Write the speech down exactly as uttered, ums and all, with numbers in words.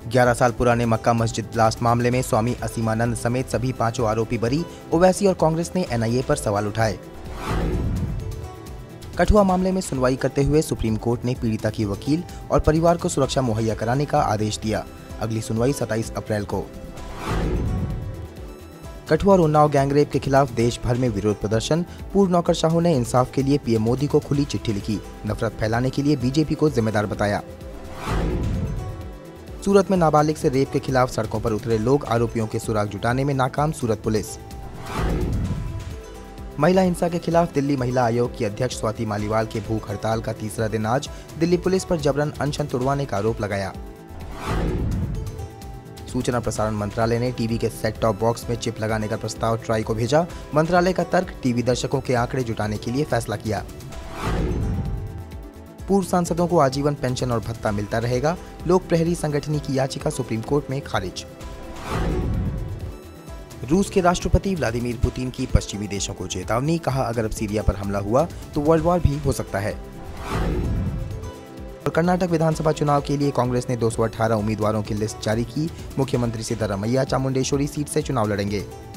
ग्यारह साल पुराने मक्का मस्जिद ब्लास्ट मामले में स्वामी असीमानंद समेत सभी पांचों आरोपी बरी। ओवैसी और कांग्रेस ने एन आई ए पर सवाल उठाए। कठुआ मामले में सुनवाई करते हुए सुप्रीम कोर्ट ने पीड़िता की वकील और परिवार को सुरक्षा मुहैया कराने का आदेश दिया। अगली सुनवाई सत्ताईस अप्रैल को। कठुआ और उन्नाव गैंगरेप के खिलाफ देश भर में विरोध प्रदर्शन। पूर्व नौकरशाहों ने इंसाफ के लिए पी एम मोदी को खुली चिट्ठी लिखी। नफरत फैलाने के लिए बी जे पी को जिम्मेदार बताया। सूरत में नाबालिग से रेप के खिलाफ सड़कों पर उतरे लोग। आरोपियों के सुराग जुटाने में नाकाम सूरत पुलिस। महिला हिंसा के खिलाफ दिल्ली महिला आयोग की अध्यक्ष स्वाति मालीवाल के भूख हड़ताल का तीसरा दिन आज। दिल्ली पुलिस पर जबरन अनशन तुड़वाने का आरोप लगाया। सूचना प्रसारण मंत्रालय ने टीवी के सेट टॉप बॉक्स में चिप लगाने का प्रस्ताव ट्राई को भेजा। मंत्रालय का तर्क, टीवी दर्शकों के आंकड़े जुटाने के लिए फैसला किया। पूर्व सांसदों को आजीवन पेंशन और भत्ता मिलता रहेगा। लोक प्रहरी संगठन की याचिका सुप्रीम कोर्ट में खारिज। रूस के राष्ट्रपति व्लादिमीर पुतिन की पश्चिमी देशों को चेतावनी। कहा, अगर अब सीरिया पर हमला हुआ तो वर्ल्ड वॉर भी हो सकता है। और कर्नाटक विधानसभा चुनाव के लिए कांग्रेस ने दो सौ अठारह उम्मीदवारों की लिस्ट जारी की। मुख्यमंत्री सिद्धरामैया चामुंडेश्वरी सीट से चुनाव लड़ेंगे।